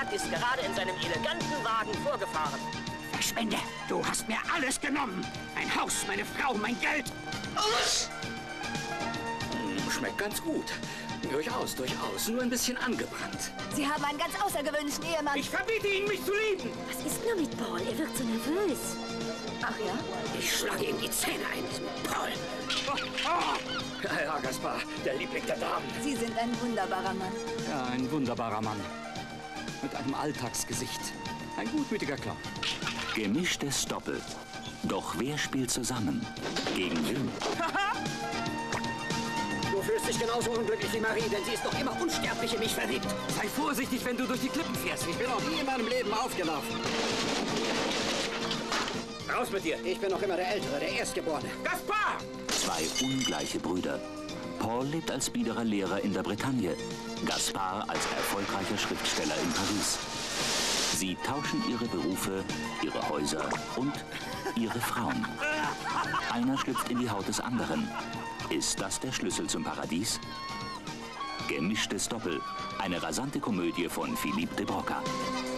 ist gerade in seinem eleganten Wagen vorgefahren. Verschwinde! Du hast mir alles genommen! Mein Haus, meine Frau, mein Geld! Alles! Schmeckt ganz gut. Durchaus, durchaus. Nur ein bisschen angebrannt. Sie haben einen ganz außergewöhnlichen Ehemann. Ich verbiete Ihnen, mich zu lieben! Was ist nur mit Paul? Er wirkt so nervös. Ach ja? Ich schlage ihm die Zähne ein, diesem Paul. Ja, Gaspar, der Liebling der Damen. Sie sind ein wunderbarer Mann. Ja, ein wunderbarer Mann. Mit einem Alltagsgesicht. Ein gutmütiger Clown. Gemischtes Doppel. Doch wer spielt zusammen? Gegen wen? Du fühlst dich genauso unglücklich wie Marie, denn sie ist noch immer unsterblich in mich verliebt. Sei vorsichtig, wenn du durch die Klippen fährst. Ich bin noch nie in meinem Leben aufgelaufen. Raus mit dir. Ich bin noch immer der Ältere, der Erstgeborene. Gaspar! Zwei ungleiche Brüder. Paul lebt als biederer Lehrer in der Bretagne. Gaspar als erfolgreicher Schriftsteller in Paris. Sie tauschen ihre Berufe, ihre Häuser und ihre Frauen. Einer schlüpft in die Haut des anderen. Ist das der Schlüssel zum Paradies? Gemischtes Doppel. Eine rasante Komödie von Philippe de Broca.